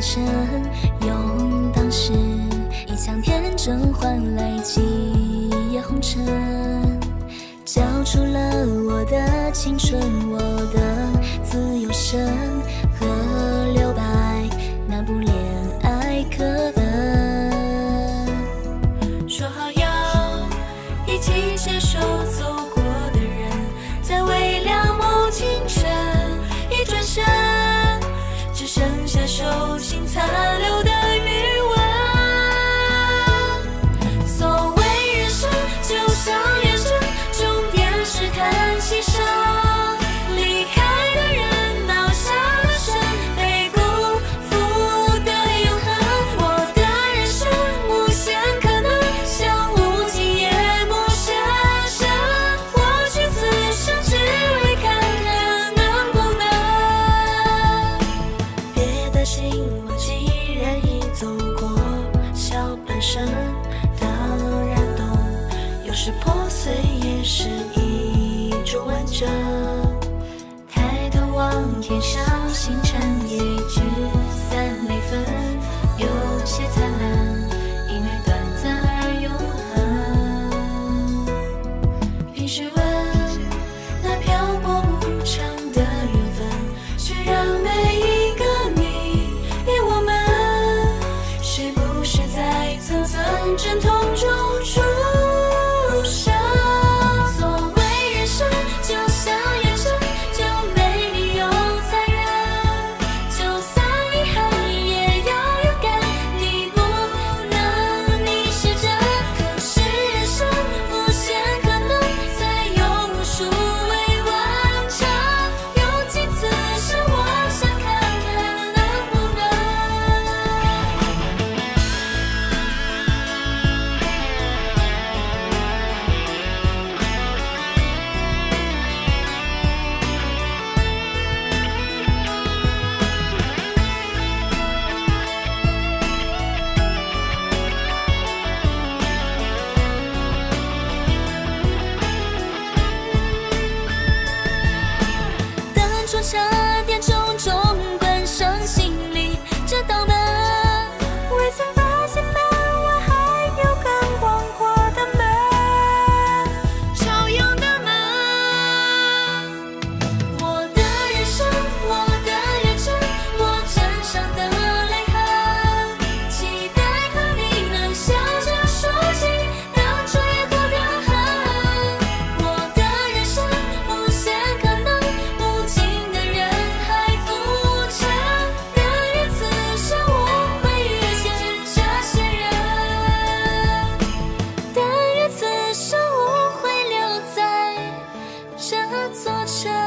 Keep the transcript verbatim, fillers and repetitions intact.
生，用当时一腔天真换来几夜红尘，交出了我的青春，我的自由身和留白那部恋爱课本。说好要一起牵手走过的人，在微凉某清晨，一转身，只剩下手心残留的余温。所谓人生，就像眼神，终点是叹息声。离开的人，闹下的神，被辜负的永恒。我的人生无限可能，像无尽夜幕深深。我去此生，只为看看能不能。别担心，我既然已走过小半生，当然懂，有时破碎也是一种完整。抬头望天上星辰，也聚散没分，有些灿烂，因为短暂而永恒。平时问那漂泊不长的缘分，却让每一个你与我们，是不是在层层阵痛中出生？所谓人生，就像眼神，就没理由残忍。就算遗憾，也要勇敢。你不能逆时针，可是人生无限可能，才有无数未完成。有几次是我想看看能不能。当窗差点重重关上心里这道门，未曾发现门外还有更广阔的门，朝阳的门。我的人生，我的远程，我身上的泪痕，期待和你能笑着说起当初越过的恨。我的人生无限可能，无情的人海浮沉。但愿此生我会遇见这些人，但愿此生我会留在这座城。